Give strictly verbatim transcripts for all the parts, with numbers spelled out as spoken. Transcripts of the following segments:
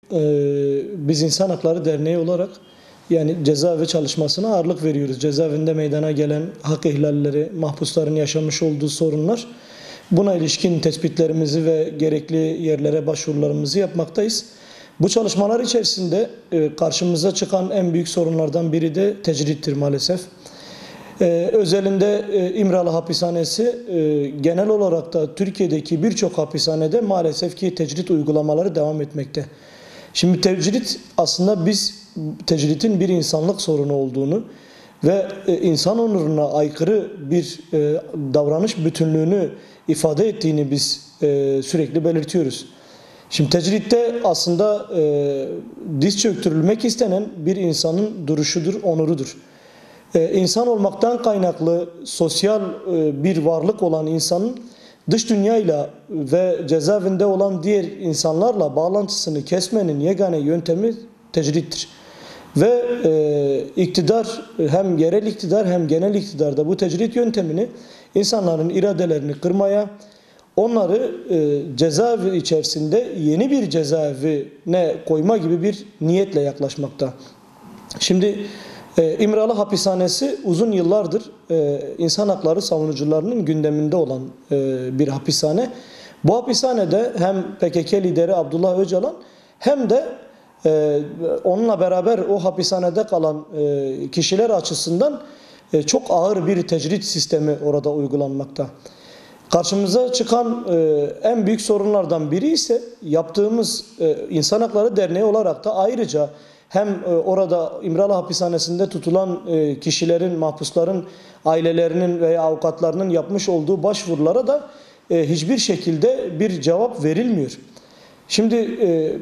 Ee, biz İnsan Hakları Derneği olarak yani cezaevi çalışmasına ağırlık veriyoruz. Cezaevinde meydana gelen hak ihlalleri, mahpusların yaşamış olduğu sorunlar. Buna ilişkin tespitlerimizi ve gerekli yerlere başvurularımızı yapmaktayız. Bu çalışmalar içerisinde karşımıza çıkan en büyük sorunlardan biri de tecrittir maalesef. Ee, özelinde e, İmralı Hapishanesi e, genel olarak da Türkiye'deki birçok hapishanede maalesef ki tecrit uygulamaları devam etmekte. Şimdi tecrit aslında biz tecritin bir insanlık sorunu olduğunu ve e, insan onuruna aykırı bir e, davranış bütünlüğünü ifade ettiğini biz e, sürekli belirtiyoruz. Şimdi tecritte aslında e, diz çöktürülmek istenen bir insanın duruşudur, onurudur. Ee, insan olmaktan kaynaklı sosyal e, bir varlık olan insanın dış dünyayla ve cezaevinde olan diğer insanlarla bağlantısını kesmenin yegane yöntemi tecrittir. Ve e, iktidar hem yerel iktidar hem genel iktidarda bu tecrit yöntemini insanların iradelerini kırmaya, onları e, cezaevi içerisinde yeni bir cezaevine koyma gibi bir niyetle yaklaşmakta. Şimdi Ee, İmralı Hapishanesi uzun yıllardır e, insan hakları savunucularının gündeminde olan e, bir hapishane. Bu hapishanede hem P K K lideri Abdullah Öcalan hem de e, onunla beraber o hapishanede kalan e, kişiler açısından e, çok ağır bir tecrit sistemi orada uygulanmakta. Karşımıza çıkan e, en büyük sorunlardan biri ise yaptığımız e, İnsan Hakları Derneği olarak da ayrıca hem orada İmralı Hapishanesi'nde tutulan kişilerin, mahpusların ailelerinin veya avukatlarının yapmış olduğu başvurulara da hiçbir şekilde bir cevap verilmiyor. Şimdi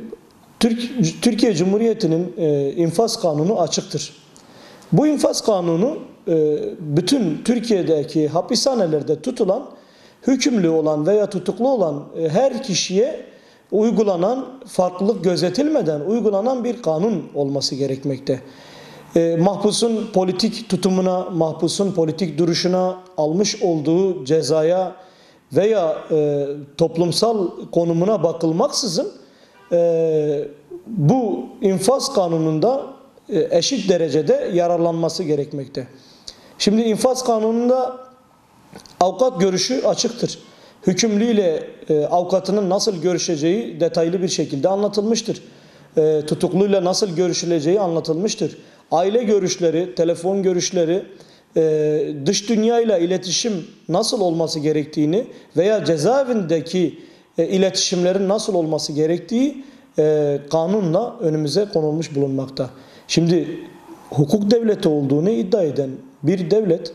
Türkiye Cumhuriyeti'nin infaz kanunu açıktır. Bu infaz kanunu bütün Türkiye'deki hapishanelerde tutulan, hükümlü olan veya tutuklu olan her kişiye uygulanan, farklılık gözetilmeden uygulanan bir kanun olması gerekmekte. E, mahpusun politik tutumuna, mahpusun politik duruşuna, almış olduğu cezaya veya e, toplumsal konumuna bakılmaksızın e, bu infaz kanununda e, eşit derecede yararlanması gerekmekte. Şimdi infaz kanununda avukat görüşü açıktır. Hükümlüyle e, avukatının nasıl görüşeceği detaylı bir şekilde anlatılmıştır. E, tutukluyla nasıl görüşüleceği anlatılmıştır. Aile görüşleri, telefon görüşleri, e, dış dünyayla iletişim nasıl olması gerektiğini veya cezaevindeki e, iletişimlerin nasıl olması gerektiği e, kanunla önümüze konulmuş bulunmakta. Şimdi hukuk devleti olduğunu iddia eden bir devlet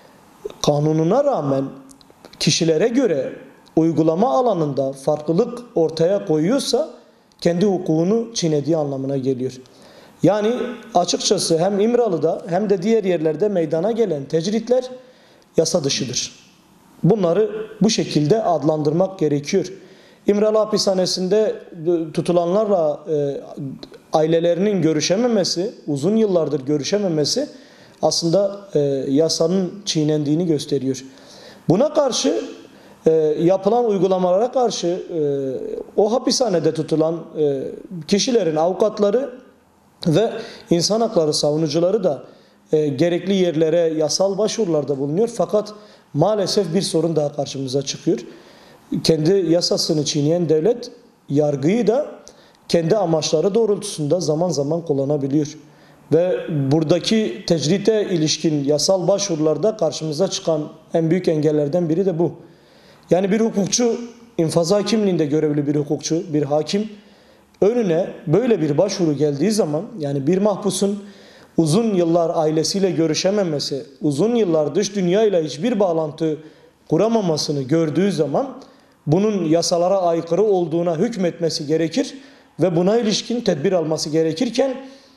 kanununa rağmen kişilere göre uygulama alanında farklılık ortaya koyuyorsa kendi hukukunu çiğnediği anlamına geliyor. Yani açıkçası hem İmralı'da hem de diğer yerlerde meydana gelen tecritler yasa dışıdır. Bunları bu şekilde adlandırmak gerekiyor. İmralı Hapishanesi'nde tutulanlarla e, ailelerinin görüşememesi, uzun yıllardır görüşememesi aslında e, yasanın çiğnendiğini gösteriyor. Buna karşı e, yapılan uygulamalara karşı e, o hapishanede tutulan e, kişilerin avukatları ve insan hakları savunucuları da e, gerekli yerlere yasal başvurularda bulunuyor. Fakat maalesef bir sorun daha karşımıza çıkıyor. Kendi yasasını çiğneyen devlet yargıyı da kendi amaçları doğrultusunda zaman zaman kullanabiliyor. Ve buradaki tecrite ilişkin yasal başvurularda karşımıza çıkan en büyük engellerden biri de bu. Yani bir hukukçu, infaz hakimliğinde görevli bir hukukçu, bir hakim önüne böyle bir başvuru geldiği zaman, yani bir mahpusun uzun yıllar ailesiyle görüşememesi, uzun yıllar dış dünyayla hiçbir bağlantı kuramamasını gördüğü zaman bunun yasalara aykırı olduğuna hükmetmesi gerekir ve buna ilişkin tedbir alması gerekirken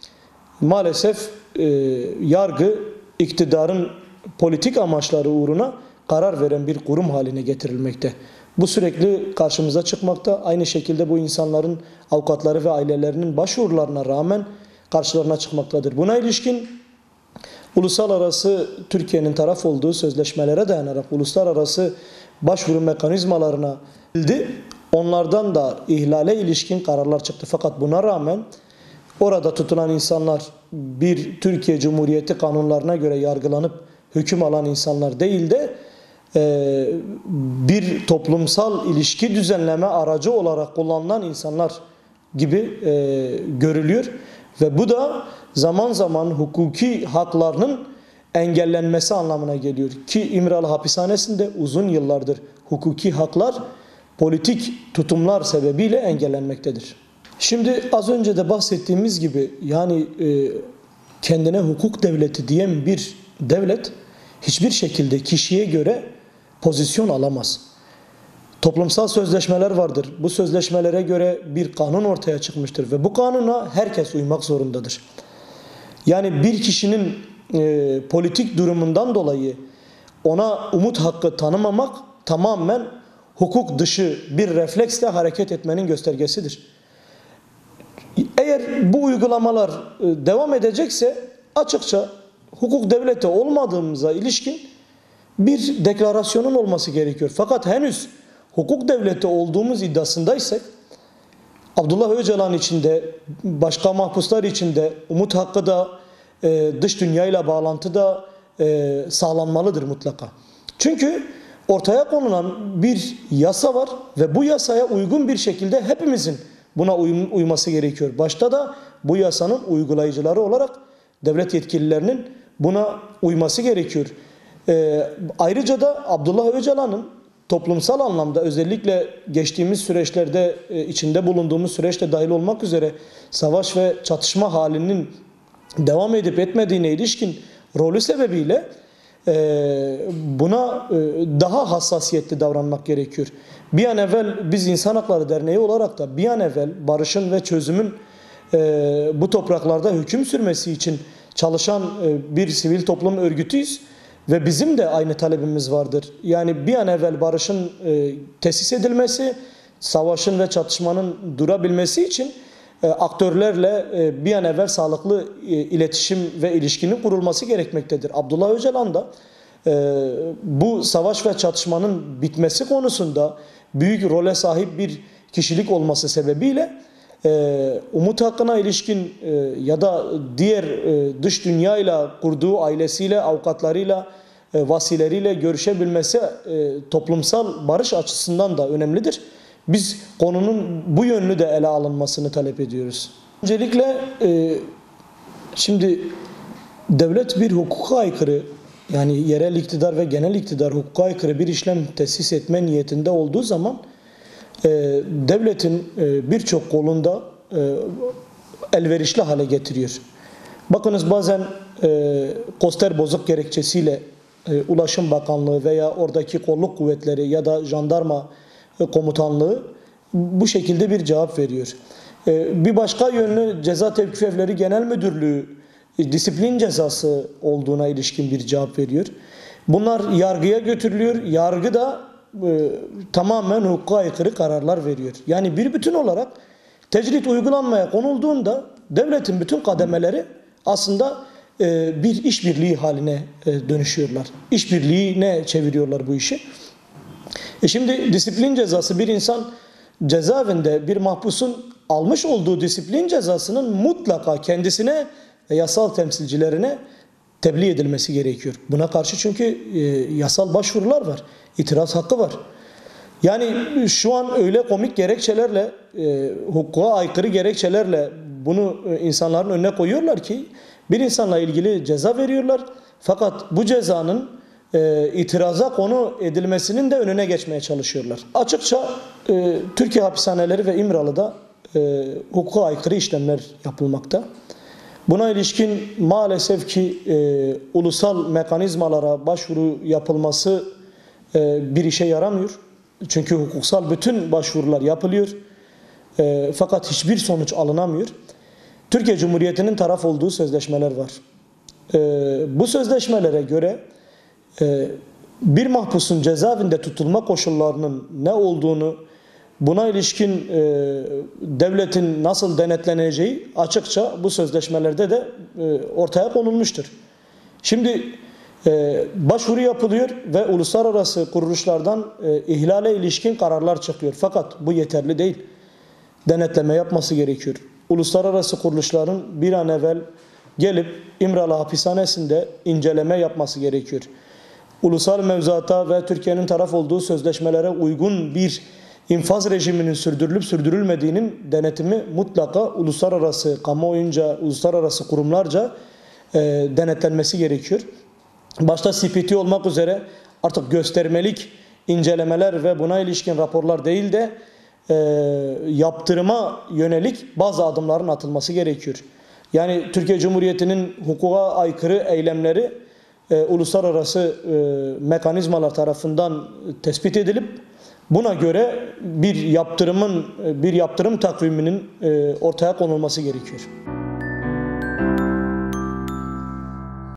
maalesef e, yargı iktidarın politik amaçları uğruna karar veren bir kurum haline getirilmekte. Bu sürekli karşımıza çıkmakta. Aynı şekilde bu insanların avukatları ve ailelerinin başvurularına rağmen karşılarına çıkmaktadır. Buna ilişkin uluslararası Türkiye'nin taraf olduğu sözleşmelere dayanarak uluslararası başvuru mekanizmalarına gidildi. Onlardan da ihlale ilişkin kararlar çıktı. Fakat buna rağmen orada tutulan insanlar bir Türkiye Cumhuriyeti kanunlarına göre yargılanıp hüküm alan insanlar değil de e, bir toplumsal ilişki düzenleme aracı olarak kullanılan insanlar gibi e, görülüyor. Ve bu da zaman zaman hukuki haklarının engellenmesi anlamına geliyor. Ki İmralı hapishanesinde uzun yıllardır hukuki haklar politik tutumlar sebebiyle engellenmektedir. Şimdi az önce de bahsettiğimiz gibi yani e, kendine hukuk devleti diyen bir devlet hiçbir şekilde kişiye göre pozisyon alamaz. Toplumsal sözleşmeler vardır. Bu sözleşmelere göre bir kanun ortaya çıkmıştır ve bu kanuna herkes uymak zorundadır. Yani bir kişinin e, politik durumundan dolayı ona umut hakkı tanımamak tamamen hukuk dışı bir refleksle hareket etmenin göstergesidir. Eğer bu uygulamalar devam edecekse açıkça hukuk devleti olmadığımıza ilişkin bir deklarasyonun olması gerekiyor. Fakat henüz hukuk devleti olduğumuz iddiasındaysak Abdullah Öcalan içinde, başka mahpuslar içinde umut hakkı da dış dünyayla bağlantı da sağlanmalıdır mutlaka. Çünkü ortaya konulan bir yasa var ve bu yasaya uygun bir şekilde hepimizin buna uyması gerekiyor. Başta da bu yasanın uygulayıcıları olarak devlet yetkililerinin buna uyması gerekiyor. Ee, ayrıca da Abdullah Öcalan'ın toplumsal anlamda özellikle geçtiğimiz süreçlerde e, içinde bulunduğumuz süreçte dahil olmak üzere savaş ve çatışma halinin devam edip etmediğine ilişkin rolü sebebiyle buna daha hassasiyetli davranmak gerekiyor. Bir an evvel biz İnsan Hakları Derneği olarak da bir an evvel barışın ve çözümün bu topraklarda hüküm sürmesi için çalışan bir sivil toplum örgütüyüz ve bizim de aynı talebimiz vardır. Yani bir an evvel barışın tesis edilmesi, savaşın ve çatışmanın durabilmesi için aktörlerle bir an evvel sağlıklı iletişim ve ilişkinin kurulması gerekmektedir. Abdullah Öcalan da bu savaş ve çatışmanın bitmesi konusunda büyük role sahip bir kişilik olması sebebiyle umut hakkına ilişkin ya da diğer dış dünyayla kurduğu ailesiyle, avukatlarıyla, vasileriyle görüşebilmesi toplumsal barış açısından da önemlidir. Biz konunun bu yönlü de ele alınmasını talep ediyoruz. Öncelikle e, şimdi devlet bir hukuka aykırı, yani yerel iktidar ve genel iktidar hukuka aykırı bir işlem tesis etme niyetinde olduğu zaman e, devletin e, birçok kolunda e, elverişli hale getiriyor. Bakınız bazen e, koster bozuk gerekçesiyle e, Ulaşım Bakanlığı veya oradaki kolluk kuvvetleri ya da jandarma komutanlığı bu şekilde bir cevap veriyor. Bir başka yönlü Ceza Tevkif Evleri Genel Müdürlüğü disiplin cezası olduğuna ilişkin bir cevap veriyor. Bunlar yargıya götürülüyor. Yargı da e, tamamen hukuka aykırı kararlar veriyor. Yani bir bütün olarak tecrit uygulanmaya konulduğunda devletin bütün kademeleri aslında e, bir işbirliği haline e, dönüşüyorlar. İşbirliğine çeviriyorlar bu işi. E şimdi disiplin cezası bir insan cezaevinde bir mahpusun almış olduğu disiplin cezasının mutlaka kendisine ve yasal temsilcilerine tebliğ edilmesi gerekiyor. Buna karşı çünkü e, yasal başvurular var. İtiraz hakkı var. Yani şu an öyle komik gerekçelerle, e, hukuka aykırı gerekçelerle bunu e, insanların önüne koyuyorlar ki bir insanla ilgili ceza veriyorlar. Fakat bu cezanın e, itiraza konu edilmesinin de önüne geçmeye çalışıyorlar. Açıkça e, Türkiye hapishaneleri ve İmralı'da e, hukuka aykırı işlemler yapılmakta. Buna ilişkin maalesef ki e, ulusal mekanizmalara başvuru yapılması e, bir işe yaramıyor. Çünkü hukuksal bütün başvurular yapılıyor. E, fakat hiçbir sonuç alınamıyor. Türkiye Cumhuriyeti'nin taraf olduğu sözleşmeler var. E, bu sözleşmelere göre e, bir mahpusun cezaevinde tutulma koşullarının ne olduğunu, buna ilişkin e, devletin nasıl denetleneceği açıkça bu sözleşmelerde de e, ortaya konulmuştur. Şimdi E, başvuru yapılıyor ve uluslararası kuruluşlardan e, ihlale ilişkin kararlar çıkıyor. Fakat bu yeterli değil. Denetleme yapması gerekiyor. Uluslararası kuruluşların bir an evvel gelip İmralı hapishanesinde inceleme yapması gerekiyor. Ulusal mevzuata ve Türkiye'nin taraf olduğu sözleşmelere uygun bir infaz rejiminin sürdürülüp sürdürülmediğinin denetimi mutlaka uluslararası kamuoyunca, uluslararası kurumlarca e, denetlenmesi gerekiyor. Başta C P T olmak üzere artık göstermelik incelemeler ve buna ilişkin raporlar değil de e, yaptırıma yönelik bazı adımların atılması gerekiyor. Yani Türkiye Cumhuriyeti'nin hukuka aykırı eylemleri e, uluslararası e, mekanizmalar tarafından tespit edilip buna göre bir yaptırımın bir yaptırım takviminin e, ortaya konulması gerekiyor.